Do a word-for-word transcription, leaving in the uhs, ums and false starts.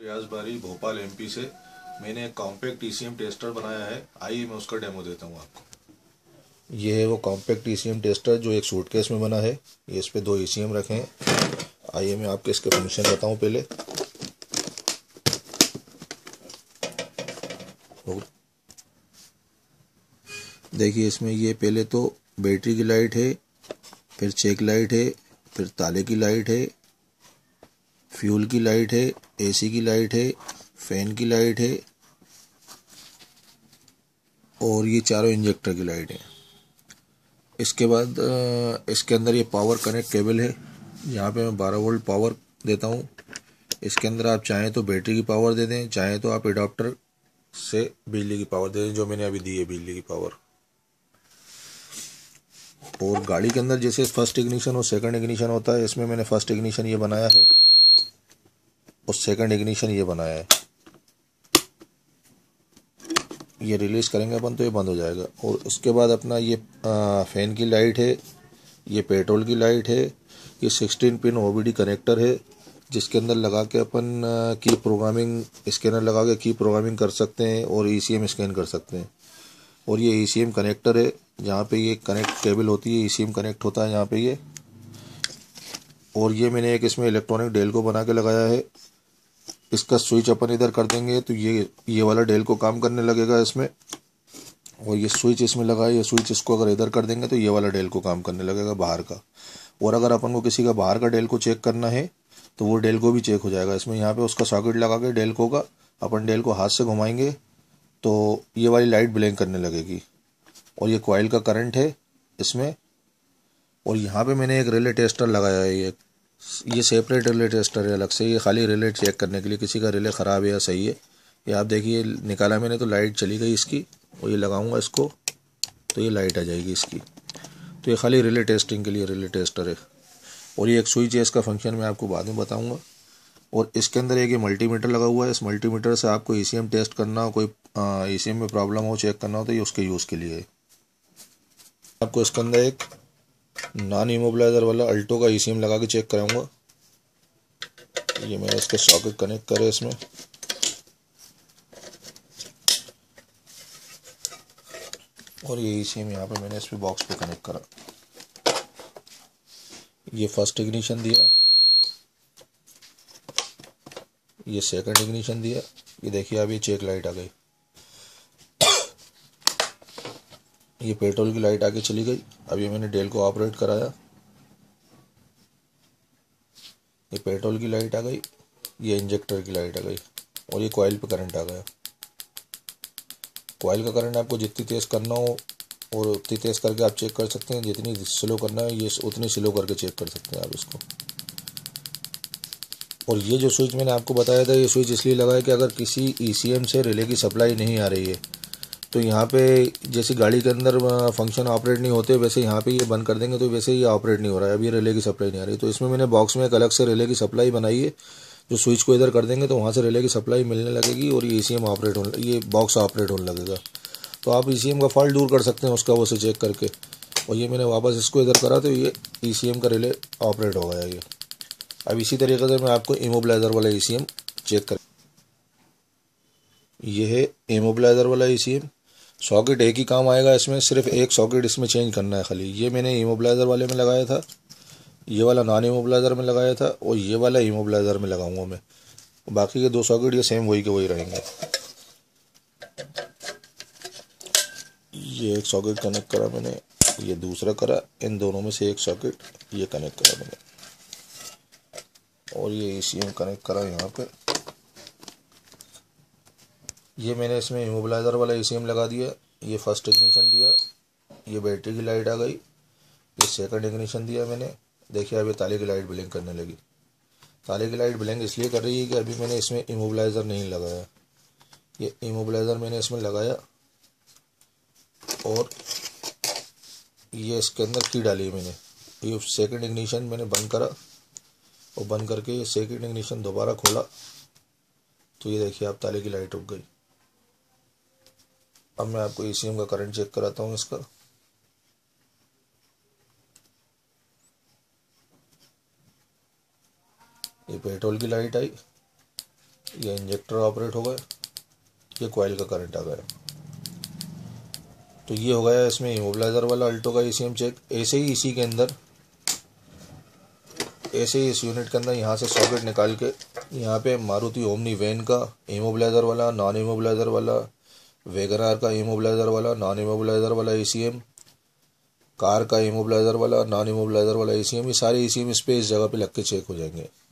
रियाज बारी भोपाल एमपी से। मैंने एक कॉम्पैक्ट ईसीएम टेस्टर बनाया है, आइए मैं उसका डेमो देता हूँ आपको। ये है वो कॉम्पैक्ट ईसीएम टेस्टर जो एक सूटकेस में बना है। ये इस पे दो ईसीएम रखे हैं। आइए मैं आपको इसके फंक्शन बताऊँ पहले। देखिए इसमें ये पहले तो बैटरी की लाइट है, फिर चेक लाइट है, फिर ताले की लाइट है, फ्यूल की लाइट है, एसी की लाइट है, फैन की लाइट है और ये चारों इंजेक्टर की लाइट है। इसके बाद इसके अंदर ये पावर कनेक्ट केबल है। यहाँ पे मैं बारह वोल्ट पावर देता हूँ। इसके अंदर आप चाहें तो बैटरी की पावर दे दें, चाहें तो आप एडाप्टर से बिजली की पावर दे दें, जो मैंने अभी दी है बिजली की पावर। और गाड़ी के अंदर जैसे फर्स्ट इग्निशन और सेकंड इग्निशन होता है, इसमें मैंने फर्स्ट इग्निशन ये बनाया है और सेकंड इग्निशन ये बनाया है। ये रिलीज करेंगे अपन तो ये बंद हो जाएगा। और उसके बाद अपना ये आ, फैन की लाइट है, ये पेट्रोल की लाइट है, ये सिक्सटीन पिन ओबीडी कनेक्टर है जिसके अंदर लगा के अपन की प्रोग्रामिंग, स्कैनर लगा के की प्रोग्रामिंग कर सकते हैं और ईसीएम स्कैन कर सकते हैं। और ये ईसीएम कनेक्टर है, जहाँ पे ये कनेक्ट केबल होती है, ईसीएम कनेक्ट होता है यहाँ पे ये। और ये मैंने एक इसमें इलेक्ट्रॉनिक डेल को बना के लगाया है। इसका स्विच अपन इधर कर देंगे तो ये ये वाला डेल को काम करने लगेगा इसमें। और ये स्विच इसमें लगा है, ये स्विच इसको अगर इधर कर देंगे तो ये वाला डेल को काम करने लगेगा बाहर का। और अगर अपन को किसी का बाहर का डेल को चेक करना है तो वो डेल को भी चेक हो जाएगा इसमें। यहाँ पे उसका सॉकेट लगा के डेल को का अपन डेल को हाथ से घुमाएंगे तो ये वाली लाइट ब्लिंक करने लगेगी। और ये कॉइल का करंट है इसमें। और यहाँ पे मैंने एक रिले टेस्टर लगाया है। ये ये सेपरेट रिले टेस्टर है अलग से, ये खाली रिले चेक करने के लिए, किसी का रिले ख़राब है या सही है। ये आप देखिए निकाला मैंने तो लाइट चली गई इसकी। और ये लगाऊंगा इसको तो ये लाइट आ जाएगी इसकी। तो ये खाली रिले टेस्टिंग के लिए रिले टेस्टर है। और ये एक स्विच है, इसका फंक्शन मैं आपको बाद में बताऊंगा। और इसके अंदर एक ये मल्टीमीटर लगा हुआ है। इस मल्टीमीटर से आपको ईसीएम टेस्ट करना हो, कोई ईसीएम में प्रॉब्लम हो, चेक करना हो तो ये उसके यूज़ के लिए है। आपको इसके अंदर एक नॉन इमोबिलाइजर वाला अल्टो का ईसीएम लगा के चेक कराऊंगा। ये मैंने इसके सॉकेट कनेक्ट करे इसमें। और ये ईसीएम यहाँ पे मैंने इस पे बॉक्स पे कनेक्ट करा। ये फर्स्ट इग्निशन दिया, ये सेकंड इग्निशन दिया। ये देखिए अभी चेक लाइट आ गई। ये पेट्रोल की लाइट आगे चली गई। अभी मैंने डेल को ऑपरेट कराया, ये पेट्रोल की लाइट आ गई, ये इंजेक्टर की लाइट आ गई। और ये कॉइल पे करंट आ गया। कॉइल का करंट आपको जितनी तेज़ करना हो और उतनी तेज़ करके आप चेक कर सकते हैं, जितनी स्लो करना है ये उतनी स्लो करके चेक कर सकते हैं आप इसको। और ये जो स्विच मैंने आपको बताया था, ये स्विच इसलिए लगा है कि अगर किसी ईसीएम से रिले की सप्लाई नहीं आ रही है तो यहाँ पे जैसे गाड़ी के अंदर फंक्शन ऑपरेट नहीं होते, वैसे यहाँ पे ये बंद कर देंगे तो वैसे ये ऑपरेट नहीं हो रहा है। अभी रिले की सप्लाई नहीं आ रही, तो इसमें मैंने बॉक्स में एक अलग से रिले की सप्लाई बनाई है। जो स्विच को इधर कर देंगे तो वहाँ से रिले की सप्लाई मिलने लगेगी और ये ईसीएम ऑपरेट होने, ये बॉक्स ऑपरेट होने लगेगा। तो आप ईसीएम का फॉल्ट दूर कर सकते हैं उसका वो से चेक करके। और ये मैंने वापस इसको इधर करा तो ये ईसीएम का रिले ऑपरेट हो गया ये। अब इसी तरीके से मैं आपको इमोबिलाइजर वाला ईसीएम चेक कर। ये है इमोबिलाइजर वाला ईसीएम। सॉकेट एक ही काम आएगा इसमें, सिर्फ एक सॉकेट इसमें चेंज करना है खाली। ये मैंने इमोबिलाइजर वाले में लगाया था, ये वाला नॉन इमोबिलाइजर में लगाया था और ये वाला इमोबिलाइजर में लगाऊंगा मैं। बाकी के दो सॉकेट ये सेम वही के वही रहेंगे। ये एक सॉकेट कनेक्ट करा मैंने, ये दूसरा करा, इन दोनों में से एक सॉकेट ये कनेक्ट करा मैंने। और ये ईसीएम कनेक्ट करा यहाँ पे। ये मैंने इसमें इमोबिलाइजर वाला ईसीएम लगा दिया। ये फर्स्ट इग्निशन दिया, ये बैटरी की लाइट आ गई, ये सेकंड इग्निशन दिया मैंने। देखिए अभी ताले की लाइट ब्लिंक करने लगी। ताले की लाइट ब्लिंक इसलिए कर रही है कि अभी मैंने इसमें इमोबिलाइजर नहीं लगाया। ये इमोबिलाइजर मैंने इसमें लगाया और ये इसके अंदर की डाली मैंने। ये सेकंड इग्निशन मैंने बंद करा और बंद करके ये सेकंड इग्निशन दोबारा खोला तो ये देखिए आप ताले की लाइट रुक गई। अब मैं आपको ईसीएम का करंट चेक कराता हूँ इसका। ये पेट्रोल की लाइट आई, ये इंजेक्टर ऑपरेट हो गए, ये कॉइल का करंट आ गया। तो ये हो गया इसमें इमोबिलाइजर वाला अल्टो का ईसीएम चेक। ऐसे ही इसी के अंदर ऐसे ही इस यूनिट के अंदर यहाँ से सॉकेट निकाल के यहाँ पे मारुति ओमनी वैन का इमोबिलाइजर वाला, नॉन इमोबिलाइजर वाला, वैगनआर का इमोबिलाइजर वाला, नॉन इमोबिलाइजर वाला ईसीएम, कार का इमोबिलाइजर वाला, नॉन इमोबिलाइजर वाला ईसीएम, ये सारे ईसीएम इस पे इस जगह पे लग के चेक हो जाएंगे।